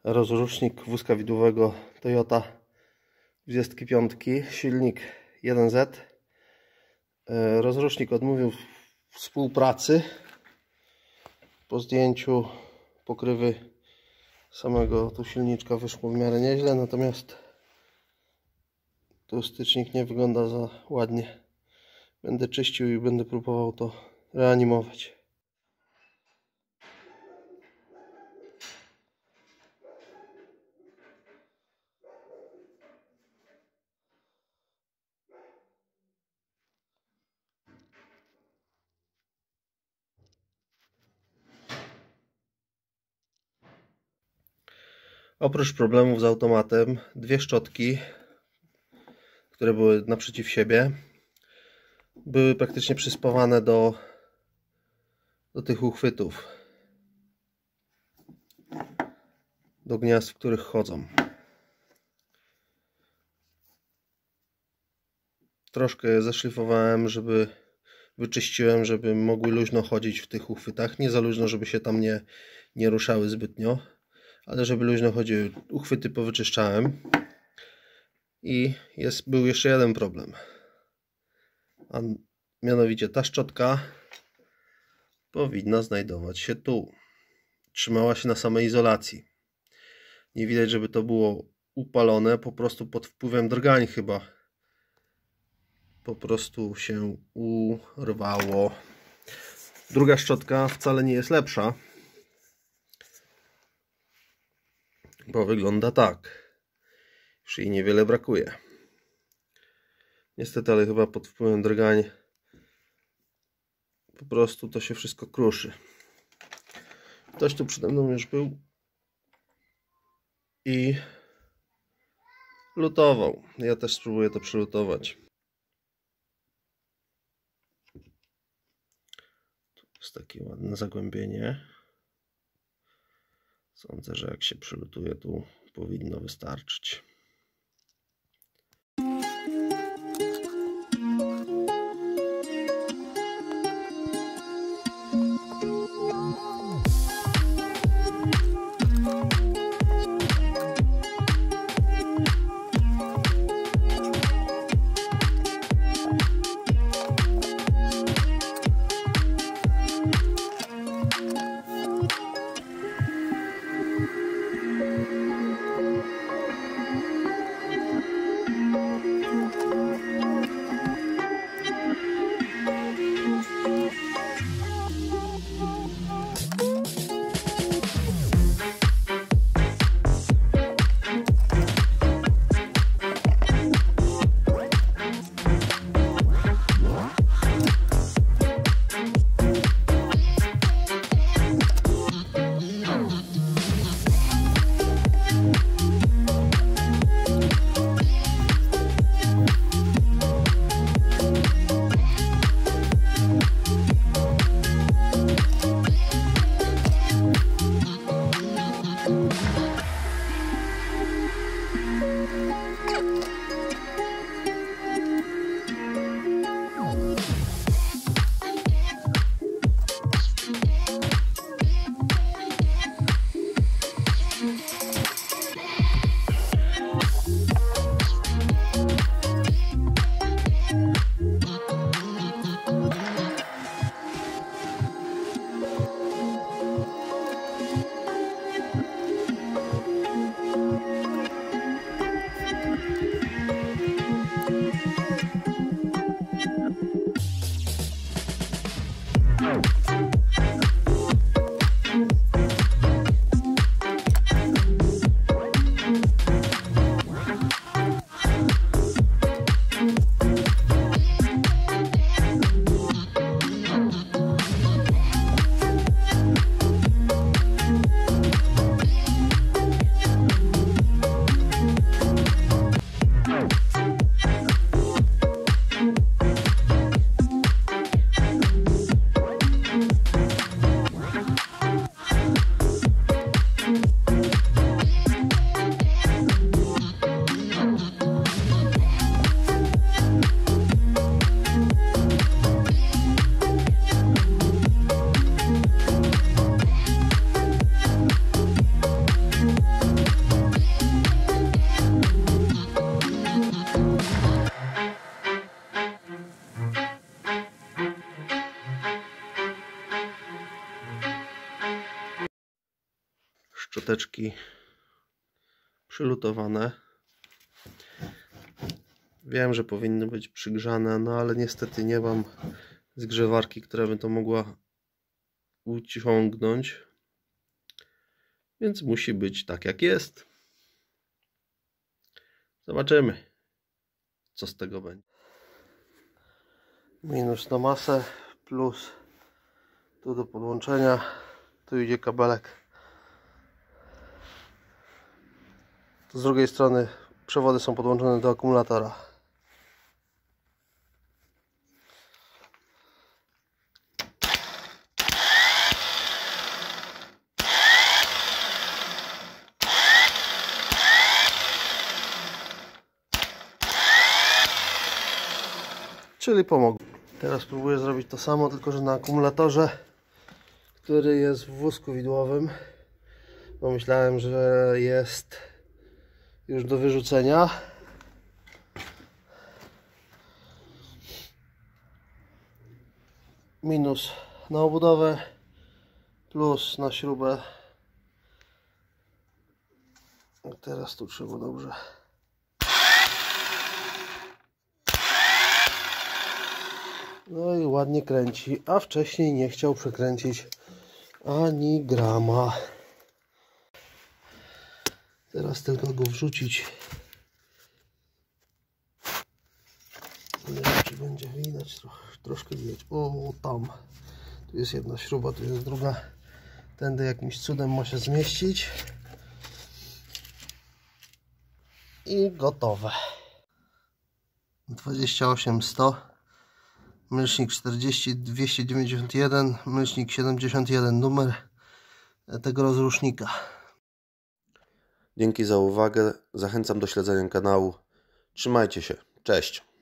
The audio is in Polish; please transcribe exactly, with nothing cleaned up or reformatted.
rozrusznik wózka widłowego Toyota dwudziestki piątki, silnik jeden zet. Rozrusznik odmówił współpracy. Po zdjęciu pokrywy samego tu silniczka wyszło w miarę nieźle, natomiast tu stycznik nie wygląda za ładnie. Będę czyścił i będę próbował to reanimować. Oprócz problemów z automatem, dwie szczotki, które były naprzeciw siebie, były praktycznie przyspawane do, do tych uchwytów, do gniazd, w których chodzą. Troszkę je zeszlifowałem, żeby wyczyściłem, żeby mogły luźno chodzić w tych uchwytach. Nie za luźno, żeby się tam nie, nie ruszały zbytnio, ale żeby luźno chodziły. Uchwyty powyczyszczałem. I jest, był jeszcze jeden problem. A mianowicie ta szczotka powinna znajdować się tu. Trzymała się na samej izolacji. Nie widać, żeby to było upalone, po prostu pod wpływem drgań chyba. Po prostu się urwało. Druga szczotka wcale nie jest lepsza, bo wygląda tak. Już jej niewiele brakuje. Niestety, ale chyba pod wpływem drgań po prostu to się wszystko kruszy. Ktoś tu przede mną już był i lutował. Ja też spróbuję to przylutować. Tu jest takie ładne zagłębienie. Sądzę, że jak się przylutuje, tu powinno wystarczyć. szczoteczki przylutowane. Wiem, że powinny być przygrzane, no ale niestety nie mam zgrzewarki, która by to mogła uciągnąć. Więc musi być tak, jak jest. Zobaczymy, co z tego będzie. Minus na masę, plus tu do podłączenia. Tu idzie kabelek. Z drugiej strony przewody są podłączone do akumulatora. Czyli pomogło. Teraz próbuję zrobić to samo, tylko że na akumulatorze, który jest w wózku widłowym. Bo myślałem, że jest już do wyrzucenia. Minus na obudowę, plus na śrubę. I teraz tu trzeba dobrze. No i ładnie kręci, a wcześniej nie chciał przekręcić ani grama. Teraz tylko go wrzucić. Nie wiem, czy będzie widać, troch, troszkę widać. O, tam. Tu jest jedna śruba, tu jest druga. Tędy jakimś cudem ma się zmieścić. I gotowe. dwadzieścia osiem sto. Myślnik czterdzieści dwieście dziewięćdziesiąt jeden, myślnik siedemdziesiąt jeden, numer tego rozrusznika. Dzięki za uwagę, zachęcam do śledzenia kanału. Trzymajcie się, cześć!